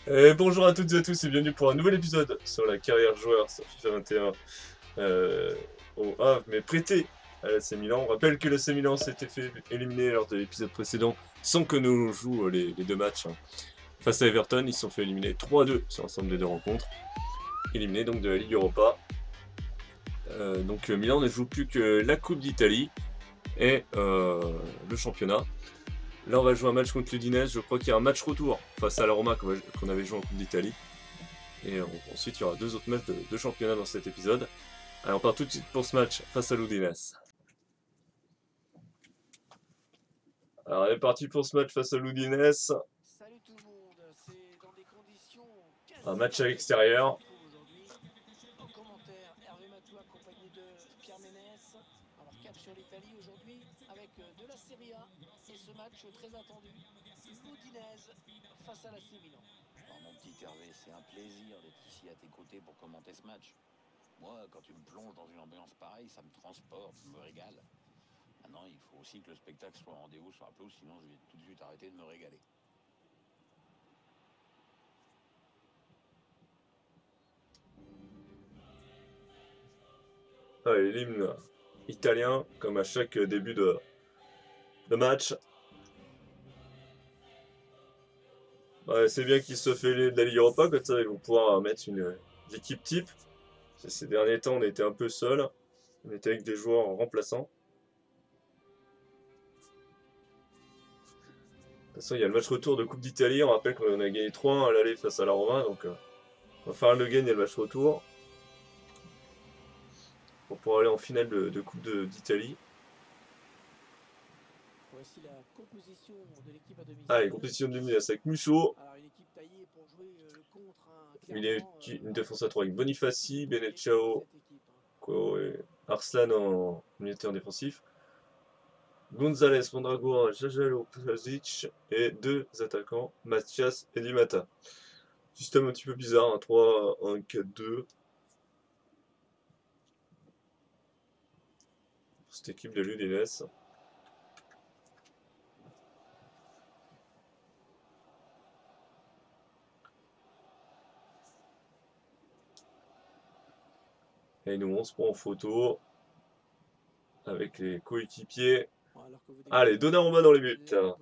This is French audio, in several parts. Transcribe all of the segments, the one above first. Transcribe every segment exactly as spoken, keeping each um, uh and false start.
Et bonjour à toutes et à tous et bienvenue pour un nouvel épisode sur la carrière joueur sur FIFA vingt et un euh, au Havre, mais prêté à l'A C Milan. On rappelle que l'A C Milan s'était fait éliminer lors de l'épisode précédent sans que nous jouions les, les deux matchs hein. Face à Everton. Ils se sont fait éliminer trois à deux sur l'ensemble des deux rencontres. Éliminés donc de la Ligue Europa. Euh, donc Milan ne joue plus que la Coupe d'Italie et euh, le championnat. Là, on va jouer un match contre l'Udinese. Je crois qu'il y a un match retour face à la Roma qu'on avait joué en Coupe d'Italie. Et on, ensuite, il y aura deux autres matchs de, de championnat dans cet épisode. Allez, on part tout de suite pour ce match face à l'Udinese. Alors, on est parti pour ce match face à l'Udinese. Un match à l'extérieur. Très attendu, l'Udinese face à l'A C Milan. Alors mon petit Hervé, c'est un plaisir d'être ici à tes côtés pour commenter ce match. Moi, quand tu me plonges dans une ambiance pareille, ça me transporte, je me régale. Maintenant, il faut aussi que le spectacle soit au rendez-vous sur la pelouse, sinon je vais tout de suite arrêter de me régaler. Allez, l'hymne italien, comme à chaque début de, de match. Ouais, c'est bien qu'il se fait de la Ligue Europa, comme ça ils vont pouvoir mettre une, une équipe type. Ces derniers temps, on était un peu seul. On était avec des joueurs remplaçants. De toute façon, il y a le match retour de Coupe d'Italie. On rappelle qu'on a gagné trois un à l'aller face à la Roma. Donc, euh, on va faire le gain, il y a le match retour. Pour pouvoir aller en finale de, de Coupe d'Italie. Voici la composition de l'équipe à domicile. Allez, compétition de Milan avec Musso. Alors, une équipe taillée pour jouer le contre un, Il est clairement, une défense à trois avec Bonifaci, Benetchao, et Arslan en unité en défensif. Gonzalez, Mondragora, Jajalo, Plazic et deux attaquants, Mathias et Di Matta. Système un petit peu bizarre, un trois un quatre deux. Cette équipe de l'Udinese. Et nous on se prend en photo avec les coéquipiers. Allez, Donnarumma dans les buts.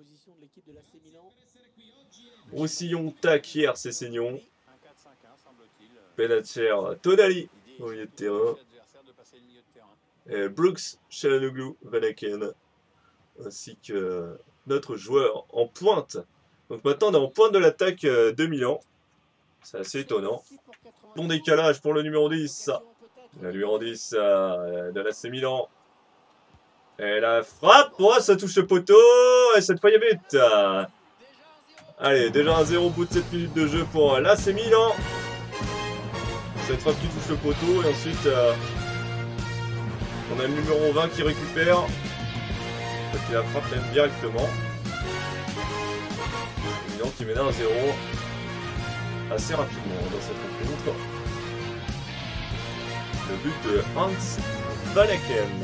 Roussillon, Takier, Cessignon. Benacer, Tonali au milieu de terrain. Et Brooks, Çalhanoğlu, Van Aken. Ainsi que notre joueur en pointe. Donc maintenant on est en pointe de l'attaque de Milan. C'est assez étonnant. Bon décalage pour le numéro dix. Le numéro dix euh, de l'A C Milan. Et la frappe, oh, ça touche le poteau. Et cette fois il y a but. Allez, déjà un zéro au bout de sept minutes de jeu pour l'A C Milan. Cette frappe qui touche le poteau. Et ensuite, euh, on a le numéro vingt qui récupère. Parce qu'il la frappe même directement. Milan qui mène un zéro assez rapidement dans cette rencontre. Le but de Hans Van Aken.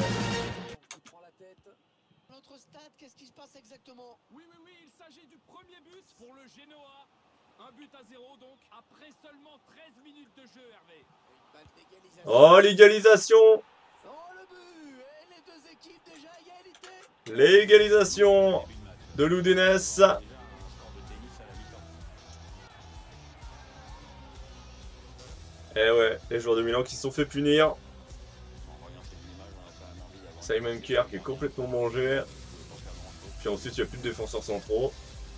Notre stade, qu'est-ce qui se passe exactement? Oui, oui, oui, il s'agit du premier but pour le Genoa. Un but à zéro donc, après seulement treize minutes de jeu, Hervé. Oh, l'égalisation! Oh, le but! Et les deux équipes déjà à égalité. L'égalisation de l'Udinese. Eh ouais, les joueurs de Milan qui se sont fait punir. Simon Kjær qui est complètement mangé. Puis ensuite, il n'y a plus de défenseurs centraux.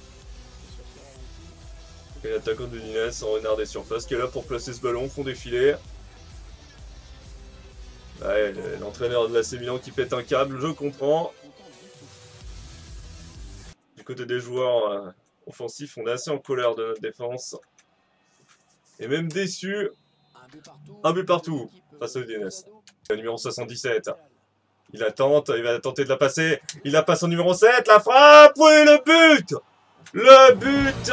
Et l'attaquant de l'Udinese en renard des surfaces qui est là pour placer ce ballon, fond défilé. Ouais, l'entraîneur de l'A C Milan qui pète un câble, je comprends. Du côté des joueurs euh, offensifs, on est assez en colère de notre défense. Et même déçu. Un but partout face à l'Udinese. Le numéro soixante-dix-sept. Il attend, il va tenter de la passer. Il la passe au numéro sept, la frappe. Oui, le but. Le but.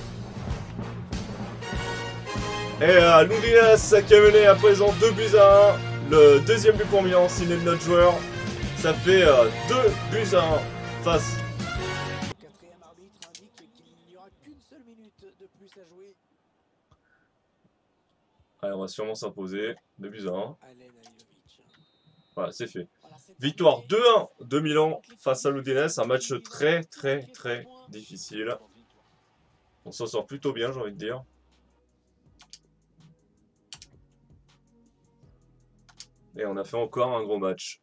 Et euh, l'Udinese qui a mené à présent deux buts à un. Le deuxième but pour Milan, signé de notre joueur. Ça fait euh, deux buts à un face. Le quatrième arbitre indique qu'il n'y aura qu'une seule minute de plus à jouer Allez, on va sûrement s'imposer. deux buts à un. Alen Halilovic. Voilà, c'est fait. Voilà, c'est Victoire terminé. deux un de Milan face à l'Udinese. Un match très, très, très difficile. On s'en sort plutôt bien, j'ai envie de dire. Et on a fait encore un gros match.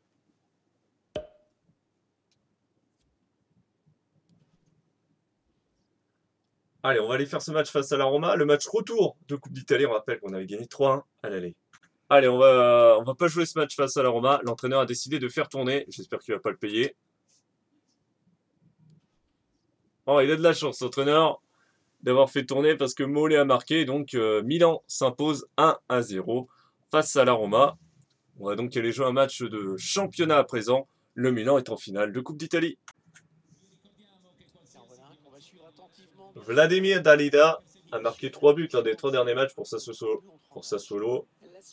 Allez, on va aller faire ce match face à la Roma. Le match retour de Coupe d'Italie. On rappelle qu'on avait gagné trois un à l'aller. Allez, on va, on va pas jouer ce match face à la Roma. L'entraîneur a décidé de faire tourner. J'espère qu'il va pas le payer. Oh, il a de la chance, l'entraîneur, d'avoir fait tourner parce que Mollet a marqué. Donc, euh, Milan s'impose un à zéro face à la Roma. On va donc aller jouer un match de championnat à présent. Le Milan est en finale de Coupe d'Italie. Vladimir Dalida a marqué trois buts lors des trois derniers matchs pour Sassuolo. Pour Sassuolo.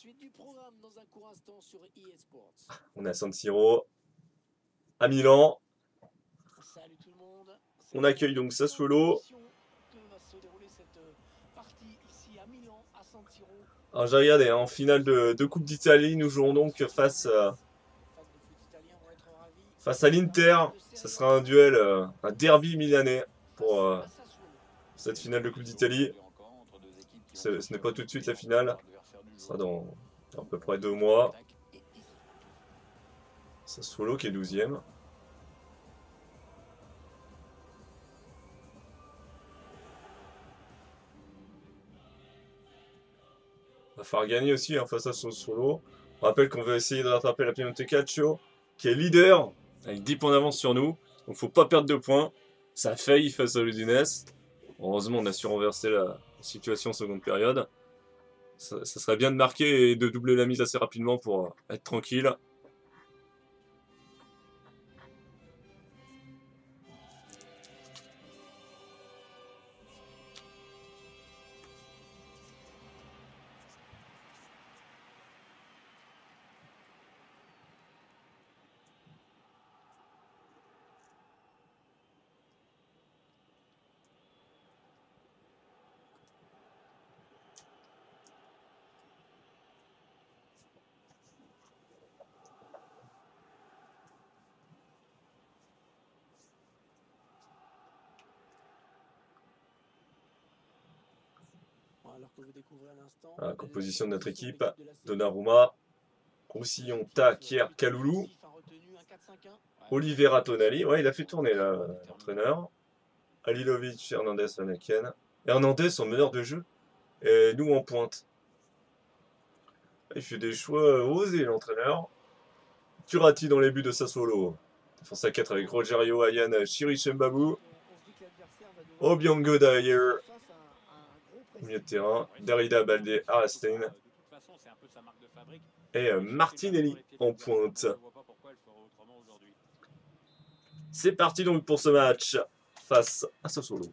On a San Siro à Milan. On accueille donc Sassuolo. Alors j'ai regardé, hein, en finale de, de Coupe d'Italie, nous jouons donc face, euh, face à l'Inter. Ce sera un duel, euh, un derby milanais pour euh, cette finale de Coupe d'Italie. Ce n'est pas tout de suite la finale, ce sera dans, dans à peu près deux mois. Sassuolo qui est douzième. Va falloir gagner aussi hein, face à Sassuolo. On rappelle qu'on va essayer de rattraper la Piemonte Calcio, qui est leader, avec dix points d'avance sur nous. Donc faut pas perdre de points. Ça a failli face à l'Udinese. Heureusement, on a su renverser la situation en seconde période. Ça, ça serait bien de marquer et de doubler la mise assez rapidement pour être tranquille. La composition de notre équipe, Donnarumma, Roussillon, Ta, Kier, Kaloulou, Oliveira, Tonali. Ouais, il a fait tourner là, l'entraîneur. Halilovic, Hernandez, Van Aken. Hernandez en meneur de jeu. Et nous en pointe. Il fait des choix osés, l'entraîneur. Turati dans les buts de Sassuolo. Défense à quatre avec Rogerio, Ayan, Chirichembabou. Obiango Dyer. Milieu de terrain, Derrida, Baldé, Arastain et euh, Martinelli en pointe. C'est parti donc pour ce match face à Sassuolo.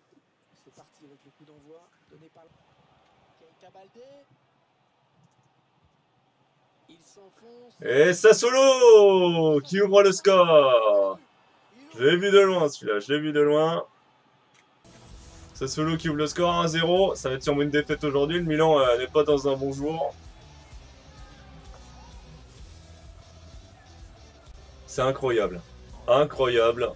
Et Sassuolo qui ouvre le score. Je l'ai vu de loin celui-là, je l'ai vu de loin. Sassuolo qui ouvre le score à un zéro. Ça va être sûrement une défaite aujourd'hui. Le Milan euh, n'est pas dans un bon jour. C'est incroyable. Incroyable.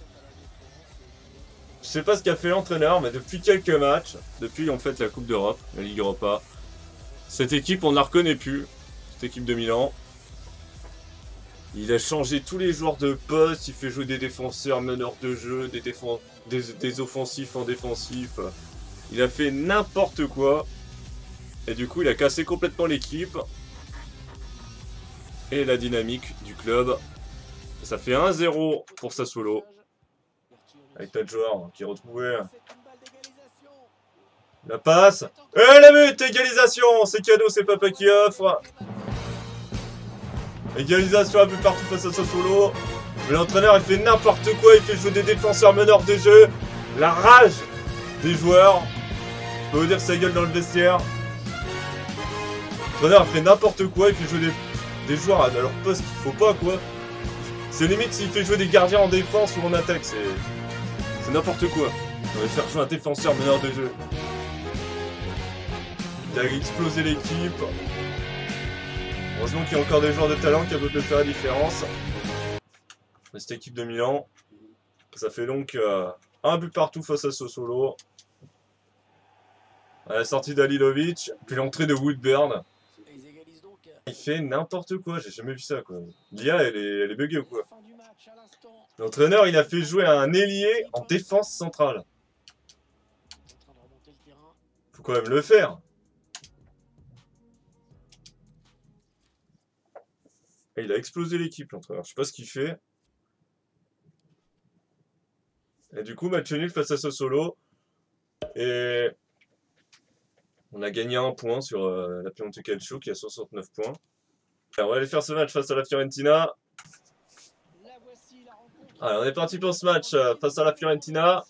Je sais pas ce qu'a fait l'entraîneur, mais depuis quelques matchs, depuis en fait la Coupe d'Europe, la Ligue Europa, cette équipe on ne la reconnaît plus. Cette équipe de Milan. Il a changé tous les joueurs de poste, il fait jouer des défenseurs, meneurs de jeu, des, défens des, des offensifs en défensif. Il a fait n'importe quoi. Et du coup, il a cassé complètement l'équipe. Et la dynamique du club. Ça fait un zéro pour Sassuolo. Avec notre joueur qui est retrouvé. La passe. Et la but, égalisation. C'est cadeau, c'est Papa qui offre. Égalisation un peu partout face à Sassuolo. Mais l'entraîneur il fait n'importe quoi, il fait jouer des défenseurs meneurs de jeu. La rage des joueurs. Je peux vous dire que ça gueule dans le vestiaire. L'entraîneur fait n'importe quoi, il fait jouer des, des joueurs à leur poste qu'il faut pas quoi. C'est limite s'il fait jouer des gardiens en défense ou en attaque, c'est c'est n'importe quoi. On va faire jouer un défenseur meneur de jeu. Il a explosé l'équipe. Heureusement qu'il y a encore des joueurs de talent qui peuvent de faire la différence. Cette équipe de Milan. Ça fait donc euh, un but partout face à Sassuolo. À la sortie d'Alilovic, puis l'entrée de Woodburn. Il fait n'importe quoi, j'ai jamais vu ça quoi. L'I A elle est, elle est buggée ou quoi? L'entraîneur il a fait jouer un ailier en défense centrale. Faut quand même le faire. Et il a explosé l'équipe l'entraîneur, je sais pas ce qu'il fait. Et du coup match nul face à Sassuolo. Et on a gagné un point sur euh, la Piemonte Calcio qui a soixante-neuf points. Alors, on va aller faire ce match face à la Fiorentina. Allez, on est parti pour ce match euh, face à la Fiorentina.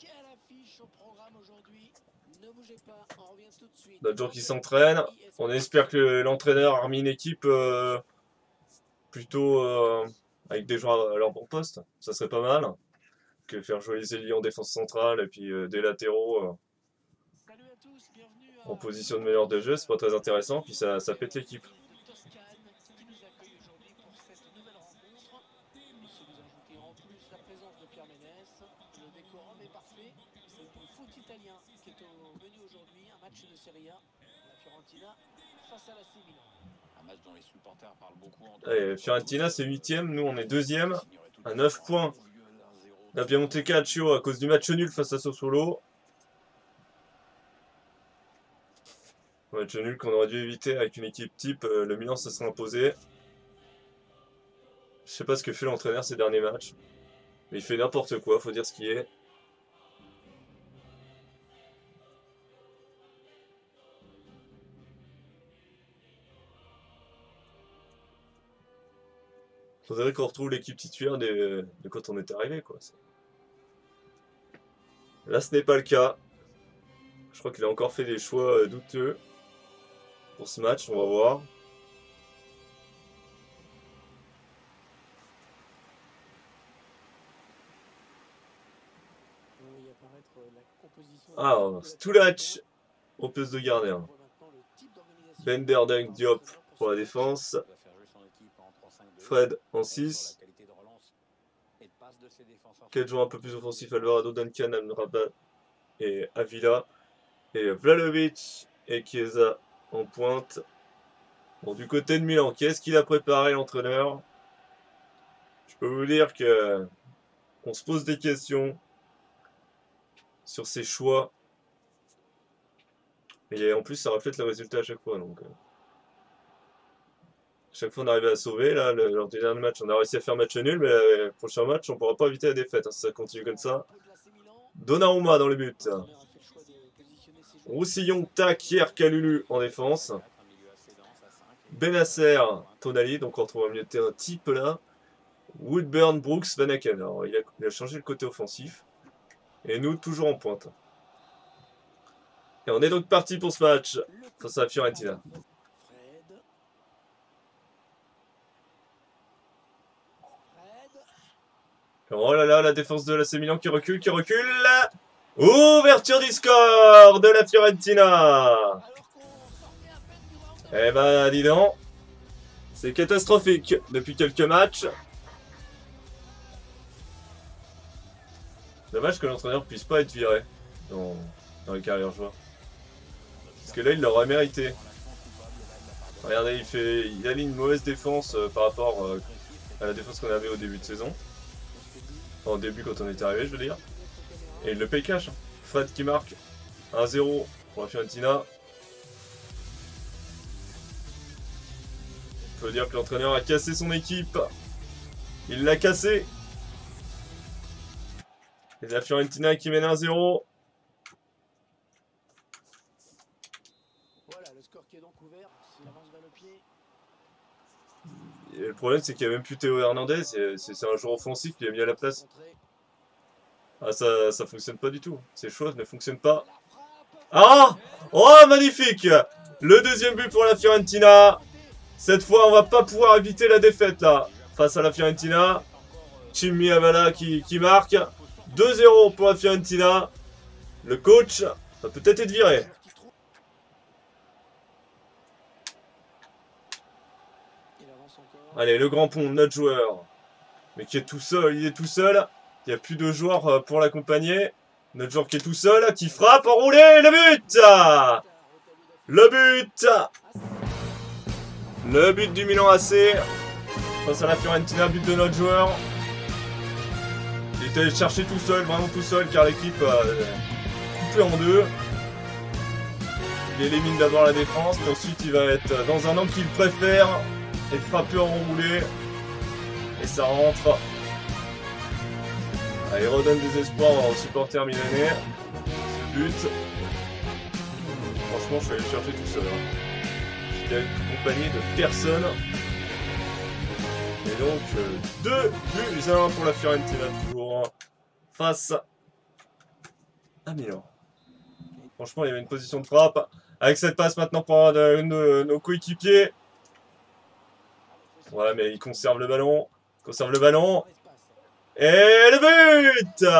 D'autres gens qui s'entraînent. On espère que l'entraîneur a remis une équipe euh, plutôt euh, avec des joueurs à leur bon poste. Ça serait pas mal. Que faire jouer les ailiers en défense centrale et puis euh, des latéraux. Euh, en position de meilleur de jeu, c'est pas très intéressant, puis ça, ça pète l'équipe. Allez, Fiorentina c'est huitième, nous on est deuxième, à neuf points. La Piemonte Calcio à cause du match nul face à Sassuolo. Match nul qu'on aurait dû éviter avec une équipe type, euh, le Milan se serait imposé. Je sais pas ce que fait l'entraîneur ces derniers matchs. Mais il fait n'importe quoi, faut dire ce qui est. Faudrait qu'on retrouve l'équipe titulaire de, de quand on est arrivé quoi. Là ce n'est pas le cas. Je crois qu'il a encore fait des choix douteux. Pour ce match, on va voir. Ah, Stulac au poste de gardien. Bender, Dunk, Diop pour la défense. Fred en six. quatre joueurs un peu plus offensifs, Alvarado, Duncan, Amrabat et Avila. Et Vlahovic et Chiesa en pointe. Bon, du côté de Milan, qu'est-ce qu'il a préparé l'entraîneur? Je peux vous dire que on se pose des questions sur ses choix. Et en plus, ça reflète le résultat à chaque fois. Donc, euh, chaque fois, on arrive à sauver. Là, le, lors du dernier match, on a réussi à faire match nul, mais le euh, prochain match, on ne pourra pas éviter la défaite. Hein, si ça continue comme ça. Donnarumma dans le but. Roussillon, Takier, Kalulu en défense. Benasser, Tonali, donc on retrouve un milieu de terrain type là. Woodburn, Brooks, Van Aken. Alors il a, il a changé le côté offensif. Et nous, toujours en pointe. Et on est donc parti pour ce match face à la Fiorentina. Oh là là, la défense de l'A C Milan qui recule, qui recule. Ouverture du score de la Fiorentina. Eh ben, dis donc, c'est catastrophique depuis quelques matchs. Dommage que l'entraîneur puisse pas être viré dans, dans les carrières joueurs. Parce que là, il l'aurait mérité. Regardez, il fait, il aligne une mauvaise défense euh, par rapport euh, à la défense qu'on avait au début de saison. Enfin, au début, quand on était arrivé, je veux dire. Et il le paye cash. Fred qui marque un zéro pour la Fiorentina. On peut dire que l'entraîneur a cassé son équipe. Il l'a cassé. Et la Fiorentina qui mène un zéro. Voilà, le score qui est donc ouvert. S'il avance vers le pied. Et le problème, c'est qu'il n'y a même plus Théo Hernandez. C'est un joueur offensif qui est mis à la place. Ah, ça, ça fonctionne pas du tout. Ces choses ne fonctionnent pas. Ah! Oh, magnifique! Le deuxième but pour la Fiorentina. Cette fois, on va pas pouvoir éviter la défaite, là. Face à la Fiorentina. Chimi Avala qui, qui marque. deux zéro pour la Fiorentina. Le coach va peut-être être viré. Allez, le grand pont, notre joueur. Mais qui est tout seul, il est tout seul. Il n'y a plus de joueurs pour l'accompagner. Notre joueur qui est tout seul, qui frappe, enroulé, le but! Le but! Le but du Milan A C. Face à la Fiorentina, but de notre joueur. Il est allé chercher tout seul, vraiment tout seul, car l'équipe a coupé en deux. Il élimine d'abord la défense, puis ensuite il va être dans un angle qu'il préfère et frapper enroulé. Et ça rentre. Allez, il redonne des espoirs aux supporters milanais. Ce but. Franchement, je suis allé le chercher tout seul. Hein. J'étais accompagné de personne. Et donc, deux buts à un pour la Fiorentina, toujours face à Milan. Franchement, il y avait une position de frappe. Avec cette passe maintenant pour un de nos, nos coéquipiers. Ouais, mais il conserve le ballon. Il conserve le ballon. Et le but!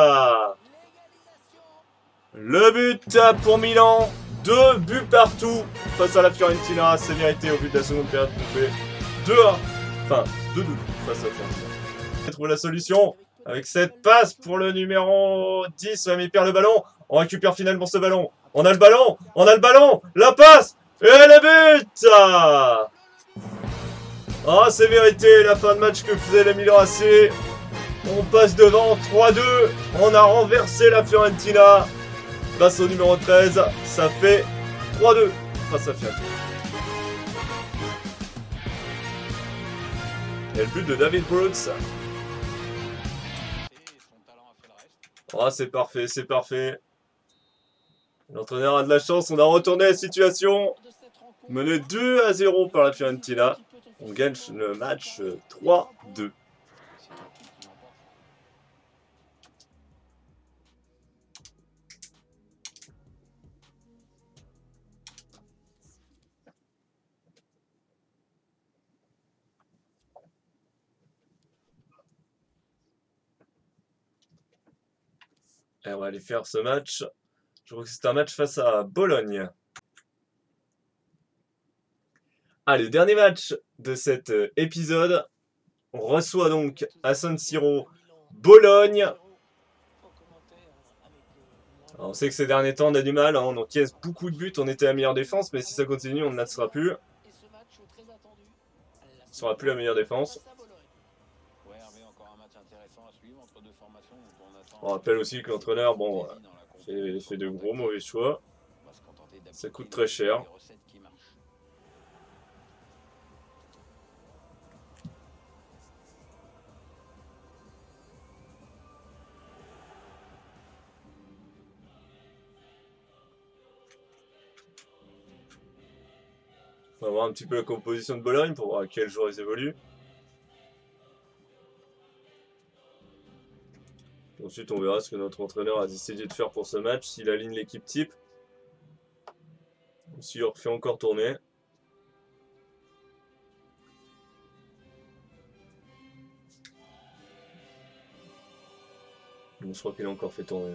Le but pour Milan. Deux buts partout face à la Fiorentina. C'est mérité au but de la seconde période. On fait deux à un. Enfin, deux deux face à la Fiorentina. On trouve la solution avec cette passe pour le numéro dix. Mais il perd le ballon. On récupère finalement ce ballon. On a le ballon. On a le ballon. La passe. Et le but! Ah, c'est mérité la fin de match que faisait le Milan A C. On passe devant trois deux. On a renversé la Fiorentina. Face au numéro treize. Ça fait trois deux face à Fiorentina. Et le but de David Brooks. Oh, c'est parfait, c'est parfait. L'entraîneur a de la chance. On a retourné la situation. Mené deux à zéro par la Fiorentina. On gagne le match trois deux. Et on va aller faire ce match. Je crois que c'est un match face à Bologne. Allez, dernier match de cet épisode. On reçoit donc à San Siro Bologne. Alors, on sait que ces derniers temps, on a du mal. Hein, on encaisse beaucoup de buts. On était la meilleure défense, mais si ça continue, on ne la sera plus. On ne sera plus la meilleure défense. On rappelle aussi que l'entraîneur, bon, fait, fait de gros mauvais choix. Ça coûte très cher. On va voir un petit peu la composition de Bologne pour voir à quel jour ils évoluent. Ensuite, on verra ce que notre entraîneur a décidé de faire pour ce match, s'il aligne l'équipe type, ou s'il refait encore tourner. Bon, je crois qu'il a encore fait tourner.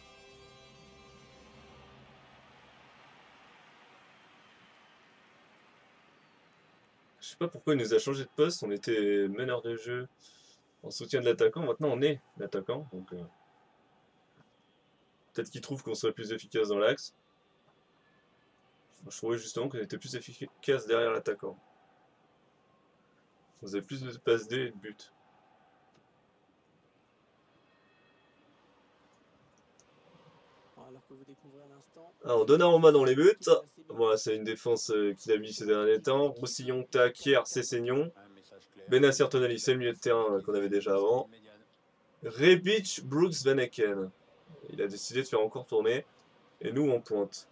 Je sais pas pourquoi il nous a changé de poste, on était meneur de jeu en soutien de l'attaquant, maintenant on est l'attaquant, donc euh, peut-être qu'il trouve qu'on serait plus efficace dans l'axe. Je trouvais justement qu'on était plus efficace derrière l'attaquant. On faisait plus de passes D et de buts. Alors Donnarumma dans les buts. Voilà, c'est une défense euh, qu'il a mis ces derniers temps. Roussillon, Takier, Cessignon. Benacer, Tonali, c'est le milieu de terrain euh, qu'on avait déjà avant. Rebic, Brooks, Van Aken. Il a décidé de faire encore tourner. Et nous, on pointe.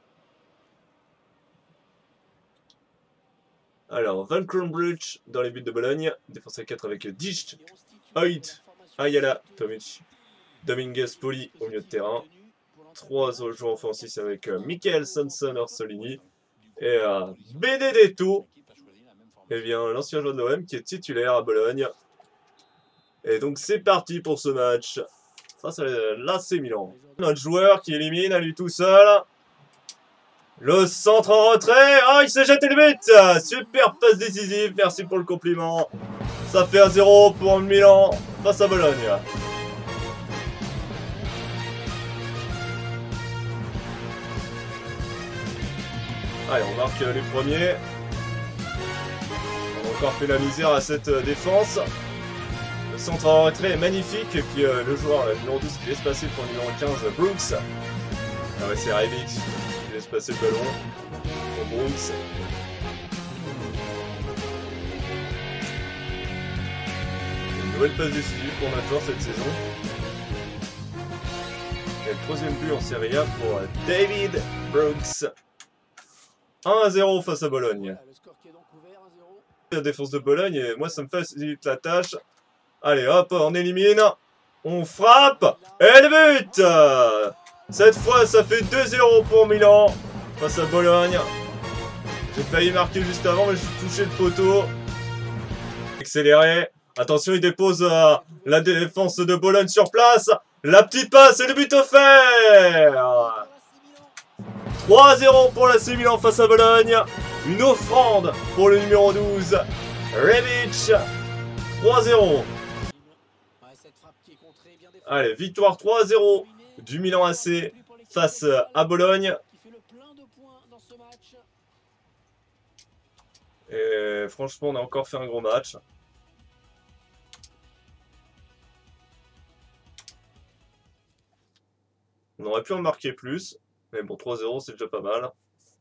Alors, Van Kronbruch dans les buts de Bologne. Défense à quatre avec Dicht, Hoyt, Ayala, Tomic, Dominguez, Poli au milieu de terrain. Trois joueurs offensifs avec euh, Michael Sanson, Orsolini et euh, Benedetto. Et bien l'ancien joueur de l'O M qui est titulaire à Bologne. Et donc c'est parti pour ce match face à l'A C Milan. Notre joueur qui élimine à lui tout seul. Le centre en retrait. Oh, il s'est jeté le but. Super passe décisive. Merci pour le compliment. Ça fait un zéro pour le Milan face à Bologne. Allez, on marque les premiers. On a encore fait la misère à cette défense. Le centre en retrait est magnifique. Et puis euh, le joueur le numéro douze qui laisse passer pour le numéro quinze, Brooks. Ah ouais, c'est Rebic qui laisse passer le ballon pour Brooks. Une nouvelle passe décisive pour Nator cette saison. Et le troisième but en Serie A pour David Brooks. un à zéro face à Bologne. Le score qui est donc ouvert, un zéro. La défense de Bologne, et moi ça me facilite la tâche. Allez hop, on élimine. On frappe. Et le but. Cette fois ça fait deux zéro pour Milan face à Bologne. J'ai failli marquer juste avant mais j'ai touché le poteau. Accéléré. Attention, il dépose euh, la défense de Bologne sur place. La petite passe et le but offert. trois zéro pour l'A C Milan face à Bologne. Une offrande pour le numéro douze, Rebic. trois zéro. Allez, victoire trois zéro du Milan A C face à Bologne. Et franchement, on a encore fait un gros match. On aurait pu en marquer plus. Mais bon, trois zéro, c'est déjà pas mal.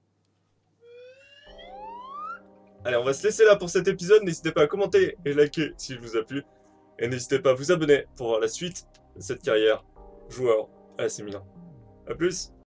Allez, on va se laisser là pour cet épisode. N'hésitez pas à commenter et liker s'il vous a plu. Et n'hésitez pas à vous abonner pour voir la suite de cette carrière joueur à l'A C Milan. A plus!